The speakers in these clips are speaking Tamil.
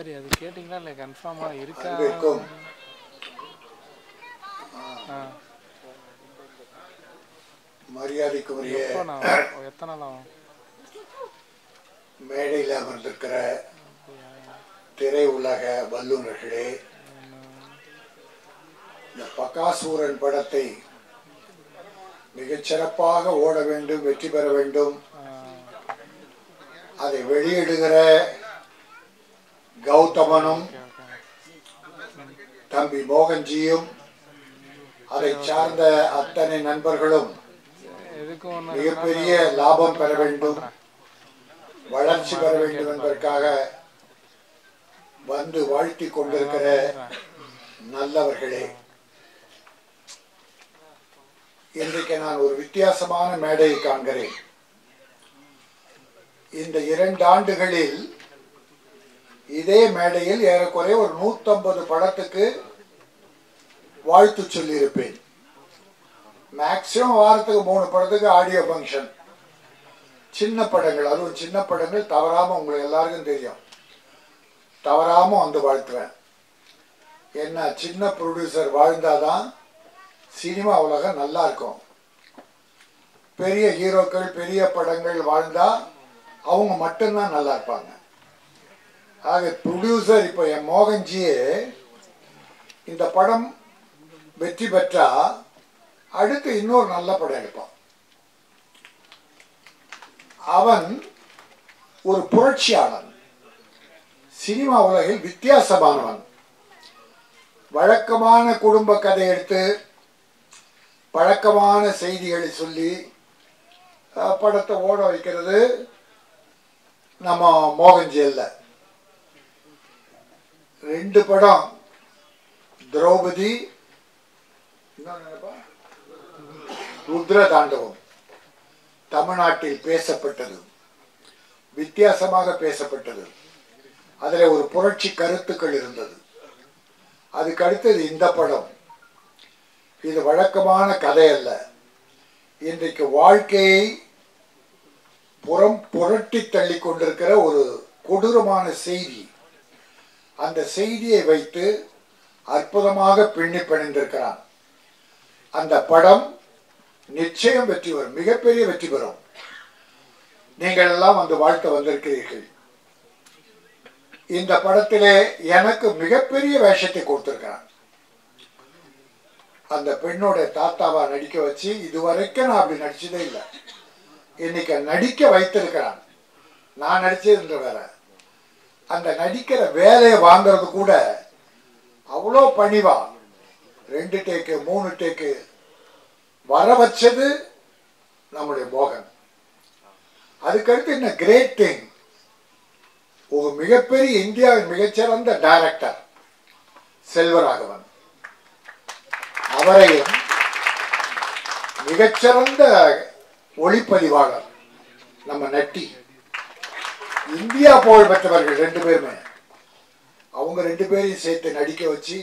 சரி அது கேட்டிங்களா இல்லை கன்ஃபார்மாக இருக்கா? மரியாதைக்குரிய எத்தனை நாள் ஆகும்? மேடையில் அமர்ந்திருக்கிற திரை உலக வல்லுநர்களே, இந்த பகாசூரன் படத்தை மிகச்சிறப்பாக ஓட வேண்டும், வெற்றி பெற வேண்டும், அதை வெளியிடுகிற கௌதமனும் தம்பி மோகன்ஜியும் அதை சார்ந்த அத்தனை நண்பர்களும் மிகப்பெரிய லாபம் பெற வேண்டும், வளர்ச்சி பெற வேண்டும் என்பதற்காக வந்து வாழ்த்தி கொண்டிருக்கிற நல்லவர்களே, இன்றைக்கு நான் ஒரு வித்தியாசமான மேடையை காண்கிறேன். இந்த 2 ஆண்டுகளில் இதே மேடையில் ஏறக்குறைய ஒரு 150 படத்துக்கு வாழ்த்து சொல்லியிருப்பேன். மேக்சிமம் வாரத்துக்கு 3 படத்துக்கு ஆடியோ ஃபங்க்ஷன். சின்ன படங்கள், அதுவும் சின்ன படங்கள் தவறாமல் உங்களுக்கு எல்லாருக்கும் தெரியும், தவறாமல் வந்து வாழ்த்துவேன். என்ன, சின்ன ப்ரொடியூசர் வாழ்ந்தாதான் சினிமா உலகம் நல்லா இருக்கும். பெரிய ஹீரோக்கள் பெரிய படங்கள் வாழ்ந்தா அவங்க மட்டும்தான் நல்லா இருப்பாங்க. ஆக ப்ரொடியூசர் இப்போ என் மோகன்ஜியே இந்த படம் வெற்றி பெற்றா அடுத்து இன்னொரு நல்ல படம் எடுப்பான். அவன் ஒரு புரட்சியாளன், சினிமா உலகில் வித்தியாசமானவன். வழக்கமான குடும்ப கதை எடுத்து பழக்கமான செய்திகளை சொல்லி படத்தை ஓட வைக்கிறது நம்ம மோகன்ஜி அல்ல. 2 படம், திரௌபதி, ருத்ர தாண்டவம், தமிழ்நாட்டில் பேசப்பட்டது, வித்தியாசமாக பேசப்பட்டது. அதில் ஒரு புரட்சி கருத்துக்கள் இருந்தது. அதுக்கு அடுத்தது இந்த படம். இது வழக்கமான கதை அல்ல. இன்றைக்கு வாழ்க்கையை புரட்டி தள்ளி கொண்டிருக்கிற ஒரு கொடூரமான செய்தி. அந்த செய்தியை வைத்து அற்புதமாக பின்னி பிணைந்திருக்கிறான். அந்த படம் நிச்சயம் வெற்றி பெறும், மிகப்பெரிய வெற்றி பெறும். நீங்கள் எல்லாம் அந்த வாழ்க்கை வந்திருக்கிறீர்கள். இந்த படத்திலே எனக்கு மிகப்பெரிய வேஷத்தை கொடுத்திருக்கிறான். அந்த பெண்ணோட தாத்தாவா நடிக்க வச்சு இதுவரைக்கும் நான் அப்படி நடிச்சதே இல்லை. இன்னைக்கு நடிக்க வைத்திருக்கிறான். நான் நடிச்சதுன்ற வேற. அந்த நடிக்கிற வேலையை வாங்கிறது கூட அவ்வளோ பணிவா 2 டேக்கு 3 டேக்கு வர வச்சது நம்முடைய மோகன். அதுக்கடுத்து என்ன கிரேட் திங், ஒரு மிகப்பெரிய இந்தியாவின் மிகச்சிறந்த டைரக்டர் செல்வராகவன், அவரையும் மிகச்சிறந்த ஒளிப்பதிவாளர் நம்ம நட்டி, இந்தியா புகழ் பெற்றவர்கள் 2 பேருமே. அவங்க 2 பேரையும் சேர்த்து நடிக்க வச்சு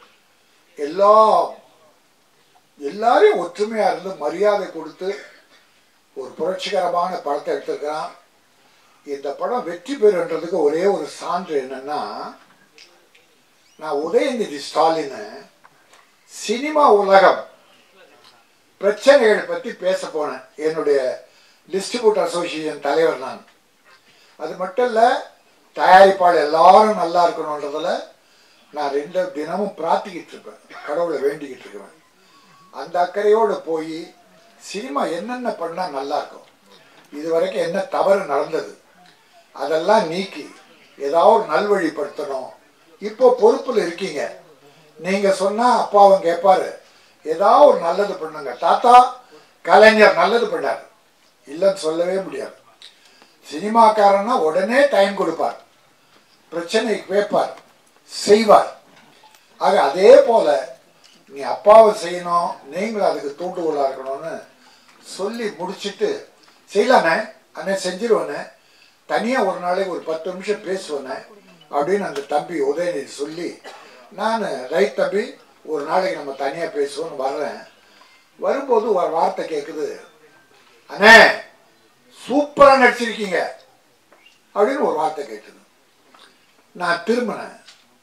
எல்லாரையும் ஒற்றுமையா இருந்து மரியாதை கொடுத்து ஒரு புரட்சிகரமான படத்தை எடுத்திருக்கிறான். இந்த படம் வெற்றி பெறுன்றதுக்கு ஒரே ஒரு சான்று என்னன்னா, நான் உதயநிதி ஸ்டாலின் சினிமா உலகம் பிரச்சனைகளை பற்றி பேச போனேன். என்னுடைய டிஸ்ட்ரிபியூட்டர் அசோசியேஷன் தலைவர் நான். அது மட்டும் இல்லை, தயாரிப்பாளர் எல்லாரும் நல்லா இருக்கணுன்றதுல நான் 2 தினமும் பிரார்த்திக்கிட்டு இருப்பேன், கடவுளை வேண்டிக்கிட்டு இருக்குவேன். அந்த அக்கறையோடு போய் சினிமா என்னென்ன பண்ணால் நல்லா இருக்கும், இது வரைக்கும் என்ன தவறு நடந்தது அதெல்லாம் நீக்கி ஏதாவது நல்வழிப்படுத்தணும். இப்போ பொறுப்பில் இருக்கீங்க, நீங்கள் சொன்னால் அப்பாவும் கேட்பாரு, ஏதாவது ஒரு நல்லது பண்ணுங்க. தாத்தா கலைஞர் நல்லது பண்ணார், இல்லைன்னு சொல்லவே முடியாது. சினிமாக்காரன்னா உடனே டைம் கொடுப்பார், பிரச்சனைக்கு கேட்பார், செய்வார். ஆக அதே போல நீ அப்பாவை செய்யணும், நீங்களும் அதுக்கு தூண்டுகோலாக இருக்கணும்னு சொல்லி முடிச்சுட்டு செய்யலானே அண்ணே, செஞ்சிருவேண்ணே, தனியாக ஒரு நாளைக்கு ஒரு 10 நிமிஷம் பேசுவேண்ணே அப்படின்னு அந்த தம்பி உதயநிதி சொல்லி, நான் ரைட் தம்பி ஒரு நாளைக்கு நம்ம தனியாக பேசுவோன்னு வர்றேன். வரும்போது ஒரு வார்த்தை கேட்குது, அண்ணே சூப்பராக நடிச்சிருக்கீங்க அப்படின்னு ஒரு வார்த்தை கேட்குது. நான் திரும்பினேன்.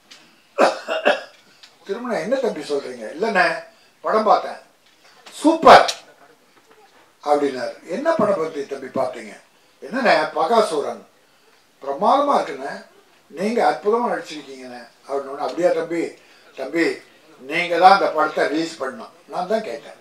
என்ன தம்பி சொல்றீங்க? இல்லைண்ணே படம் பார்த்தேன், சூப்பர் அப்படின்னாரு. என்ன படம் பற்றி தம்பி பார்த்தீங்க? என்னண்ணே பகாசூரன் பிரமாதமாக இருக்குண்ணே, நீங்கள் அற்புதமாக நடிச்சிருக்கீங்கண்ணே அப்படின்னு. அப்படியா தம்பி? தம்பி நீங்கள் தான் அந்த படத்தை ரிலீஸ் பண்ணோம். நான் தான் கேட்டேன்.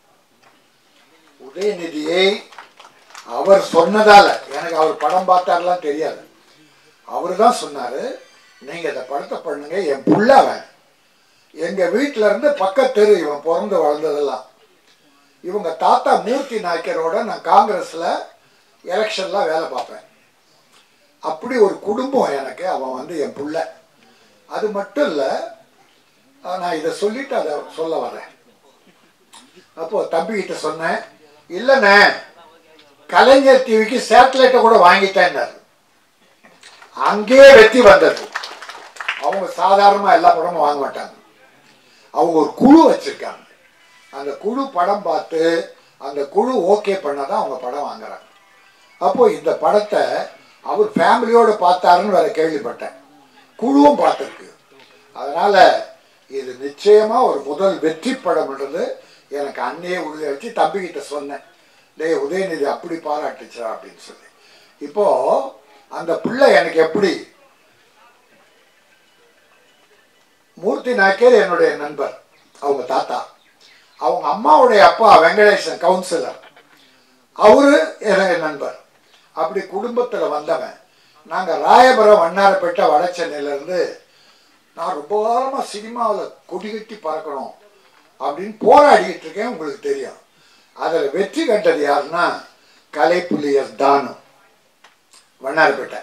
உதயநிதியை அவர் சொன்னதால, எனக்கு அவர் படம் பார்த்தாரெல்லாம் தெரியாது, அவரு தான் சொன்னாரு நீங்கள் இந்த படத்தை பண்ணுங்க. என் புள்ளவன் எங்கள் வீட்டில் இருந்து பக்கத்தெரு, இவன் பிறந்து வளர்ந்ததெல்லாம். இவங்க தாத்தா மூர்த்தி நாயக்கரோட நான் காங்கிரஸில் எலெக்ஷன்லாம் வேலை பார்ப்பேன். அப்படி ஒரு குடும்பம் எனக்கு. அவன் வந்து என் புள்ள. அது மட்டும் இல்லை, நான் இதை சொல்லிட்டு அதை சொல்ல வரேன். அப்போது தம்பிக்கிட்ட சொன்னேன், இல்லைண்ணே கலைஞர் டிவிக்கு சேட்டலைட்டை கூட வாங்கிட்டேன்னாரு. அங்கேயே வெற்றி வந்தது. அவங்க சாதாரணமாக எல்லா படமும் வாங்க மாட்டாங்க. அவங்க ஒரு குழு வச்சிருக்காங்க. அந்த குழு படம் பார்த்து அந்த குழு ஓகே பண்ணாதான் அவங்க படம் வாங்குறாங்க. அப்போ இந்த படத்தை அவர் ஃபேமிலியோடு பார்த்தாருன்னு வேற கேள்விப்பட்டேன். குழுவும் பார்த்துருக்கு. அதனால இது நிச்சயமா ஒரு முதல் வெற்றி படம்ன்றது எனக்கு அன்னையே உறுதியை வச்சு தம்பிக்கிட்ட சொன்னேன். டேய் உதயநிதி அப்படி பாராட்டுச்சா அப்படின்னு சொல்லி. இப்போ அந்த பிள்ளை எனக்கு எப்படி, மூர்த்தி நாயக்கர் என்னுடைய நண்பர், அவங்க தாத்தா. அவங்க அம்மாவுடைய அப்பா வெங்கடேசன் கவுன்சிலர், அவரு என்னுடைய நண்பர். அப்படி குடும்பத்தில் வந்தவன். நாங்கள் ராயபுரம் வண்ணாரப்பேட்டை வட சென்னையிலேருந்து நான் ரொம்ப காலமாக சினிமாவில் கொடி கட்டி பறக்கணும் அப்படின்னு போராடிக்கிட்டு இருக்கேன். உங்களுக்கு தெரியும். அதில் வெற்றி கண்டது யாருன்னா கலைப்புலியர் தானு வண்ணாரப்பேட்டை,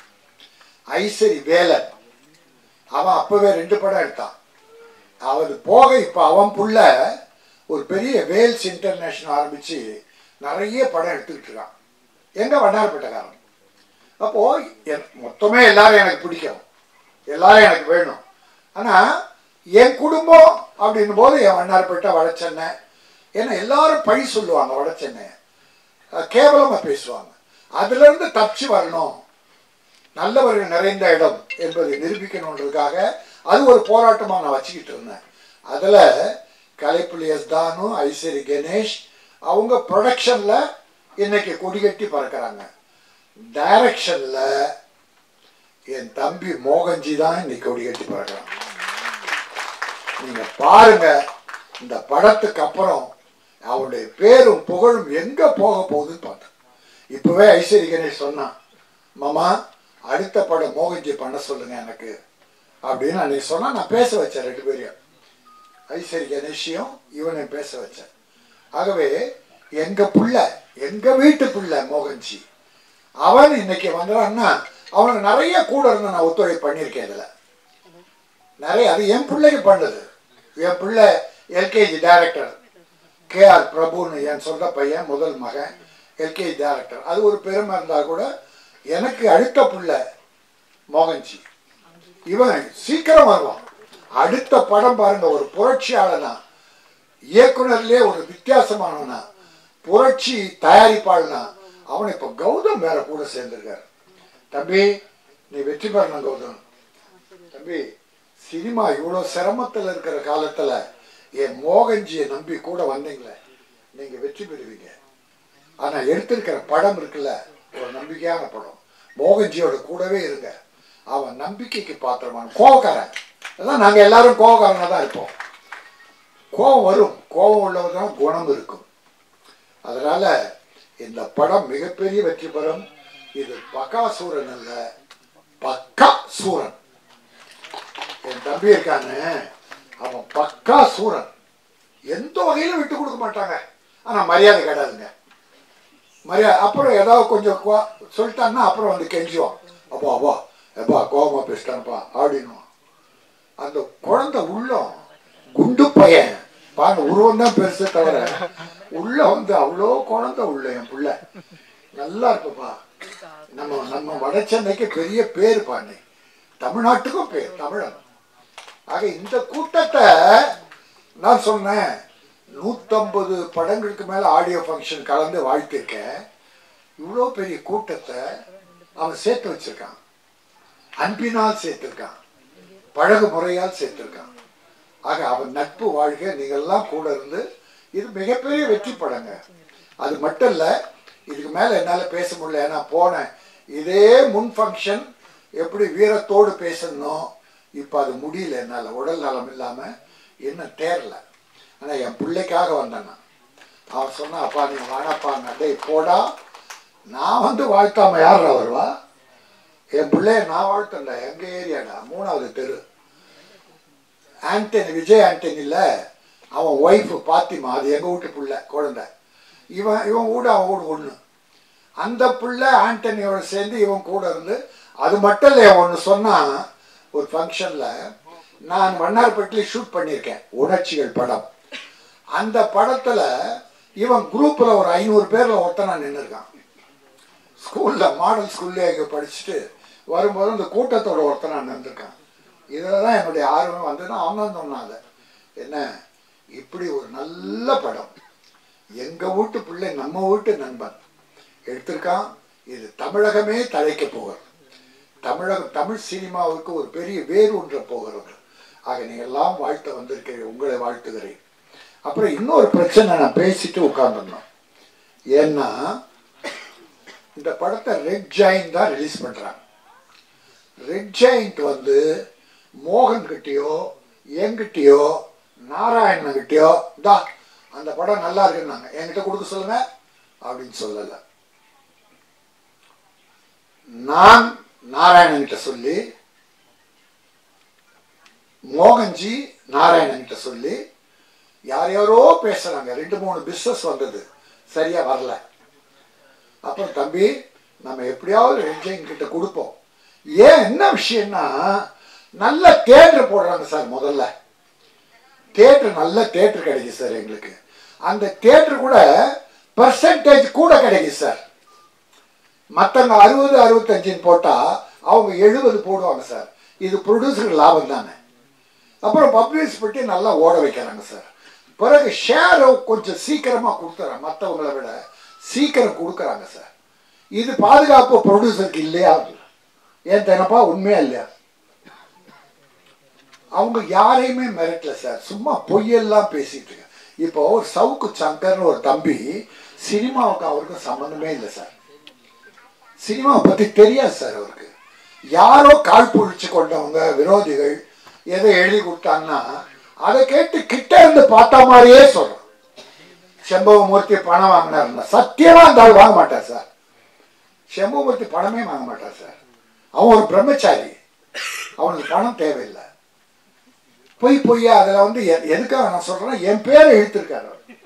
ஐசரி வேலன். அவன் அப்பவே 2 படம் எடுத்தான். அவன் போக இப்போ அவன் புள்ள ஒரு பெரிய வேல்ஸ் இன்டர்நேஷனல் ஆரம்பித்து நிறைய படம் எடுத்துக்கிட்டு இருக்கான். எங்க வண்ணாரப்பேட்டைக்காரன். அப்போ மொத்தமே எல்லாரும் எனக்கு பிடிக்கும், எல்லாரும் எனக்கு வேணும். ஆனால் என் குடும்பம் அப்படின் போது என் வண்ணாரப்பேட்டை வட சென்னை. ஏன்னா எல்லாரும் பழி சொல்லுவாங்க, வட சென்னை கேவலமாக பேசுவாங்க. அதுலேருந்து தப்பிச்சு வரணும், நல்லவர்கள் நிறைந்த இடம் என்பதை நிரூபிக்கணுன்றதுக்காக அது ஒரு போராட்டமாக நான் வச்சுக்கிட்டு இருந்தேன். அதில் கலைப்புலியஸ் தானு, ஐசரி கணேஷ் அவங்க ப்ரொடக்ஷனில் இன்னைக்கு கொடிகட்டி பறக்கிறாங்க. டைரக்ஷனில் என் தம்பி மோகன்ஜி தான் இன்னைக்கு கொடிகட்டி பறக்கிறாங்க. நீங்கள் பாருங்க, இந்த படத்துக்கு அப்புறம் அவருடைய பேரும் புகழும் எங்கே போக போகுதுன்னு பார்த்தேன். இப்போவே ஐஸ்வரி கணேஷ் சொன்னான், மாமா அடுத்த படம் மோகன்ஜி பண்ண சொல்லுங்க எனக்கு அப்படின்னு அன்னைக்கு சொன்னால் நான் பேச வச்சேன். 2 பேரையும், ஐஸ்வரி கணேஷையும் இவனையும் பேச வச்சேன். ஆகவே எங்கள் புள்ள, எங்கள் வீட்டு புள்ள மோகன்ஜி, அவன் இன்னைக்கு வந்தான்னா அவனுக்கு நிறைய கூட இருந்து நான் ஒத்துழைப்பு பண்ணியிருக்கேன். இதில் நிறைய, அது என் பிள்ளைக்கு பண்ணது. என் பிள்ளை எல்கேஜி டைரக்டர் KR பிரபுன்னு என் சொந்த பையன், முதல் மகன் எல்கேஜி டைரக்டர். அது ஒரு பெருமை இருந்தால் கூட எனக்கு அடுத்த பிள்ளை மோகன்ஜி. இவன் சீக்கிரம் வருவான். அடுத்த படம் பாருங்க, ஒரு புரட்சியாளனா, இயக்குனர்லேயே ஒரு வித்தியாசமானவனா, புரட்சி தயாரிப்பாளனா. அவன் இப்போ கௌதம் வேற கூட சேர்ந்திருக்காரு. தம்பி நீ வெற்றி பெறணும் கௌதம். தம்பி சினிமா இவ்வளோ சிரமத்தில் இருக்கிற காலத்தில் என் மோகன்ஜியை நம்பி கூட வந்தீங்களே, நீங்கள் வெற்றி பெறுவீங்க. ஆனால் எடுத்திருக்கிற படம் இருக்குல்ல, ஒரு நம்பிக்கையான படம். மோகன்ஜியோட கூடவே இருங்க. அவன் நம்பிக்கைக்கு பாத்திரமான கோவக்காரன். அதான் நாங்கள் எல்லாரும் கோவக்காரனாக தான் இருப்போம். கோவம் வரும், கோவம் உள்ளவதான் குணம் இருக்கும். அதனால இந்த படம் மிகப்பெரிய வெற்றி பெறும். இது பகாசூரன் அல்ல, பக்காசூரன். என் தம்பி இருக்கானு, அவன் பக்காசூரன். எந்த வகையிலும் விட்டு கொடுக்க மாட்டாங்க. ஆனால் மரியாதை கிடையாதுங்க. மரியாதை அப்புறம் ஏதாவது கொஞ்சம் சொல்லிட்டான்னா அப்புறம் வந்து கெஞ்சுவான். அப்பா அப்பா எப்பா கோபமாக பேசிட்டான்ப்பா அப்படின்னுவான். அந்த குழந்தை உள்ளம் குண்டு பையன் பாருங்க, உருவம் தான் பெருசு தவிர உள்ள வந்து அவ்வளோ குழந்தை உள்ள. என் பிள்ளை நல்லா இருப்பப்பா. நம்ம வட சென்னைக்கு பெரிய பேர் பாண்ணே, தமிழ்நாட்டுக்கும் பேர், தமிழன். ஆக இந்த கூட்டத்தை நான் சொன்னேன், 150 படங்களுக்கு மேலே ஆடியோ ஃபங்க்ஷன் கலந்து வாழ்த்திருக்கேன். இவ்வளோ பெரிய கூட்டத்தை அவன் சேர்த்து வச்சிருக்கான். அன்பினால் சேர்த்திருக்கான், பழகு முறையால் சேர்த்திருக்கான். ஆக அவன் நட்பு வாழ்க, நீங்கள்லாம் கூட இருந்து இது மிகப்பெரிய வெற்றி படங்க. அது மட்டும் இல்லை, இதுக்கு மேலே என்னால் பேச முடியல. ஏன்னா போனேன் இதே முன் ஃபங்க்ஷன் எப்படி வீரத்தோடு பேசணும், இப்போ அது முடியல, என்னால் உடல் நலம் இல்லாமல் இன்னும் தேரல. ஆனால் என் பிள்ளைக்காக வந்தேன் நான். அவன் சொன்னான், அப்பா நீ வானப்பா நடை போடா, நான் வந்து வாழ்த்தாமல் யாரா வருவா? என் பிள்ளைய நான் வாழ்த்தண்டா, எங்கள் ஏரியாடா, 3வது தெரு. ஆண்டனி, விஜய் ஆண்டனியில் அவன் ஒய்ஃபு பாத்திமா, அது எங்கள் வீட்டு பிள்ளை குழந்தை. இவன் வீடு அவன் வீடு ஒன்று. அந்த பிள்ளை ஆண்டனியோட சேர்ந்து இவன் கூட இருந்து, அது மட்டும் இல்லை, ஒன்று சொன்னான் ஒரு ஃபங்க்ஷனில், நான் வண்ணார்பேட்டில் ஷூட் பண்ணியிருக்கேன் உணர்ச்சிகள் படம். அந்த படத்தில் இவன் குரூப்பில் ஒரு 500 பேரில் ஒருத்தனா நின்றுருக்கான். ஸ்கூலில் மாடல் ஸ்கூல்லே இங்கே படிச்சுட்டு வரும்போது இந்த கூட்டத்தோட ஒருத்தனா நின்றுருக்கான். இதில் தான் என்னுடைய ஆர்வம் வந்ததுன்னா அவன் தான் சொன்னாங்க, என்ன இப்படி ஒரு நல்ல படம் எங்கள் வீட்டு பிள்ளை நம்ம வீட்டு நண்பன் எடுத்திருக்கான். இது தமிழகமே தழைக்க போகிறது, தமிழ் சினிமாவுக்கு ஒரு பெரிய வேறு ஒன்ற போகிறது. ஆக நீங்கள் எல்லாம் வாழ்த்த வந்திருக்கிறேன், உங்களை வாழ்த்துகிறேன். அப்புறம் இன்னொரு பிரச்சனை, நான் பேசிட்டு உட்காந்துருந்தோம். ஏன்னா இந்த படத்தை ரெட் ஜாயிண்ட் தான் ரிலீஸ் பண்ணுறாங்க. ரெட் ஜாயிண்ட் வந்து மோகன்கிட்டயோ என்கிட்டயோ நாராயணன்கிட்டயோ தான் அந்த படம் நல்லா இருக்குன்னாங்க, என்கிட்ட கொடுக்க சொல்லுங்க அப்படின்னு சொல்லலை. நான் நாராயணன்கிட்ட சொல்லி, மோகன்ஜி நாராயணன்கிட்ட சொல்லி, யார் யாரோ பேசுறாங்க, 2-3 பிஸ்னஸ் வந்தது, சரியா வரல. அப்புறம் தம்பி நம்ம எப்படியாவது ரெட் கிட்ட கொடுப்போம். ஏன் என்ன விஷயம்னா, நல்ல தியேட்டர் போடுறாங்க சார். முதல்ல தியேட்டர், நல்ல தியேட்டர் கிடைக்கும் சார் எங்களுக்கு. அந்த தியேட்டர் கூட பர்சன்டேஜ் கூட கிடைக்கும் சார். மற்றவங்க 60-65 போட்டால் அவங்க 70 போடுவாங்க சார். இது ப்ரொடியூசருக்கு லாபம் தானே. அப்புறம் பப்ளிஷ் பற்றி நல்லா ஓட வைக்கிறாங்க சார். பிறகு ஷேரை கொஞ்சம் சீக்கிரமாக கொடுத்துறாங்க, மற்றவங்களை விட சீக்கிரம் கொடுக்குறாங்க சார். இது பாதுகாப்பு ப்ரொடியூசருக்கு இல்லையா? ஏன் தானப்பா, உண்மையா இல்லையா? அவங்க யாரையுமே மிரட்டல சார், சும்மா பொய்யெல்லாம் பேசிட்டு இருக்க. இப்போ ஒரு சவுக்கு சங்கர்னு ஒரு தம்பி, சினிமாவுக்கு அவருக்கு சம்மந்தமே இல்லை சார். சினிமாவை பற்றி தெரியாது சார் அவருக்கு. யாரோ கால் புழிச்சு கொண்டவங்க விரோதிகள் எதை எழுதி கொடுத்தாங்கன்னா அதை கேட்டு கிட்ட இருந்து பார்த்தா மாதிரியே சொல்றோம். செம்பவமூர்த்தி பணம் வாங்கினாருன்னா சத்தியமா அந்த ஆள் வாங்க மாட்டார் சார். செம்பவமூர்த்தி பணமே வாங்க மாட்டார் சார். அவன் ஒரு பிரம்மச்சாரி, அவனுக்கு பணம் தேவையில்லை. பொய்யா அதில் வந்து எதுக்காக நான் சொல்றேன்னா, என் பேரை இழுத்திருக்காரு.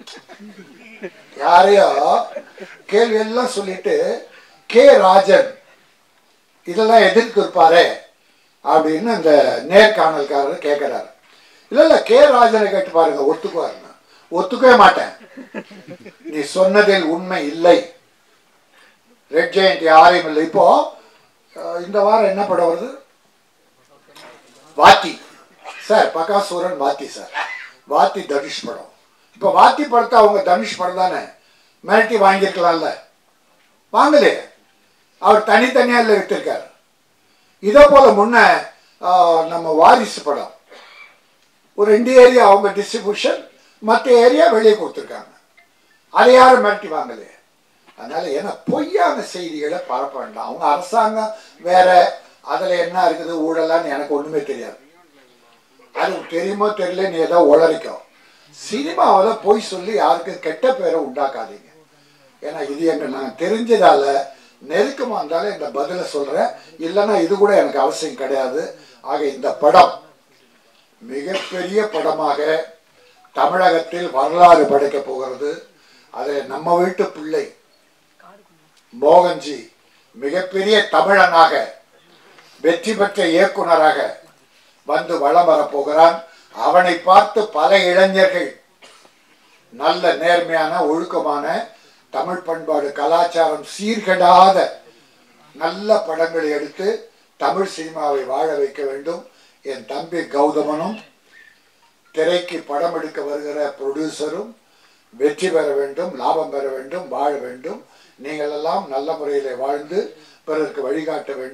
யாரையோ கேள்வி எல்லாம் சொல்லிட்டு கே ராஜன் இதெல்லாம் எதிர்த்து இருப்பாரு அப்படின்னு அந்த நேர்காணல்காரர் கேட்கிறாரு. இல்ல கே ராஜனை கேட்டு பாருங்க, ஒத்துக்குவாருங்க. ஒத்துக்கவே மாட்டேன், நீ சொன்னதில் உண்மை இல்லை. ரெட் ஜெயண்ட் யாரையும் இல்லை. இப்போ இந்த வாரம் என்ன படம் வருது? Vaathi sir, Bakasuran Vaathi sir. வாத்தி தனுஷ் படம். இப்போ வாத்தி படத்தை அவங்க தனுஷ் படம் தானே மிரட்டி வாங்கியிருக்கலாம்ல, வாங்கலே. அவர் தனித்தனியா இல்லை வித்திருக்காரு. இதே போல முன்ன நம்ம வாரிசு படம் ஒரு 2 ஏரியா அவங்க டிஸ்ட்ரிபியூஷன், மற்ற ஏரியா வெளியே கொடுத்துருக்காங்க. அதை யாரும் மிரட்டி வாங்கலையே. அதனால ஏன்னா பொய்யான செய்திகளை பரப்ப வேண்டாம். அவங்க அரசாங்கம் வேற, அதில் என்ன இருக்குது ஊழலான்னு எனக்கு ஒன்றுமே தெரியாது. அது தெரியுமோ தெரியல, நீ ஏதோ உளறிக்கும். சினிமாவில் பொய் சொல்லி யாருக்கும் கெட்ட பேரை உண்டாக்காதீங்க. ஏன்னா இது எங்க நான் தெரிஞ்சதால நெருக்கமாக இருந்தாலும் இந்த பதிலை சொல்கிறேன், இல்லைன்னா இது கூட எனக்கு அவசியம் கிடையாது. ஆக இந்த படம் மிகப்பெரிய படமாக தமிழகத்தில் வரலாறு படைக்க போகிறது. அதை நம்ம வீட்டு பிள்ளை மோகன்ஜி மிகப்பெரிய தமிழனாக வெற்றி பெற்ற இயக்குனராக வந்து வலம் வரப்போகிறான். அவனை பார்த்து பல இளைஞர்கள் நல்ல நேர்மையான ஒழுக்கமான தமிழ் பண்பாடு கலாச்சாரம் சீர்கெடாத நல்ல படங்களை எடுத்து தமிழ் சினிமாவை வாழ வைக்க வேண்டும். என் தம்பி கௌதமனும் திரைக்கு படம் எடுக்க வருகிற ப்ரொடியூசரும் வெற்றி பெற வேண்டும், லாபம் பெற வேண்டும், வாழ வேண்டும். நீங்கள் எல்லாம் நல்ல முறையில் வாழ்ந்து பிறருக்கு வழிகாட்ட வேண்டும்.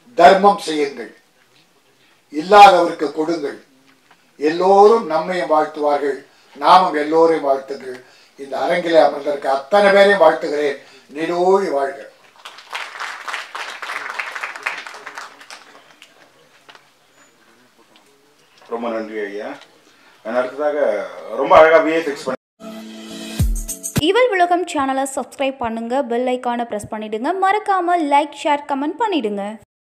தர்மம் செய்யுங்கள், இல்லாதவருக்கு கொடுங்கள், எல்லோரும் நம்மையும் வாழ்த்துவார்கள், நாமும் எல்லோரையும் வாழ்த்துங்கள். இந்த அரங்கிலே அமர்ந்திருக்க அத்தனை பேரையும் வாழ்த்துகிறேன். நீடோழி வாழ்க. ரொம்ப நன்றி ஐயா. அடுத்ததாக ரொம்ப அழகா விஎஃப்எக்ஸ் பண்ணி ஈவல் உலகம் சேனலை சப்ஸ்கிரைப் பண்ணுங்க, பெல் ஐகானை பிரஸ் பண்ணிடுங்க, மறக்காம லைக் ஷேர் கமெண்ட் பண்ணிடுங்க.